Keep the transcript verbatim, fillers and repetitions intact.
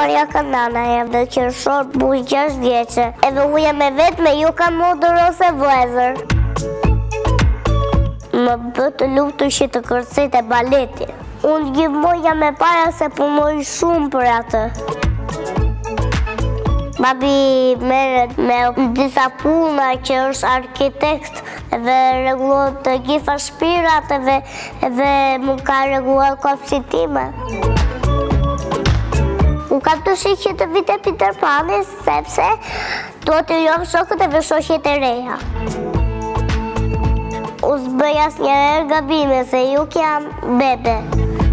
Maria Kanana, edhe qershor buj gjashtë vjeçe. Edhe u jam e vetme, ju kam motor ose vëllezër. Më bë të lutur që të kërcej te baleti. Unë gjithmonë jam e para se punoj shumë për atë. Babi merret me disa puna që është arkitekt dhe rregullon të gjitha shtëpirat edhe edhe më ka rregulluar kopshtin time. Unë kam të shih që të vite Peter Pani sepse do të jam shokët e shoqjet e reja. U s'bëj asnjëherë gabime se ju jam bebe.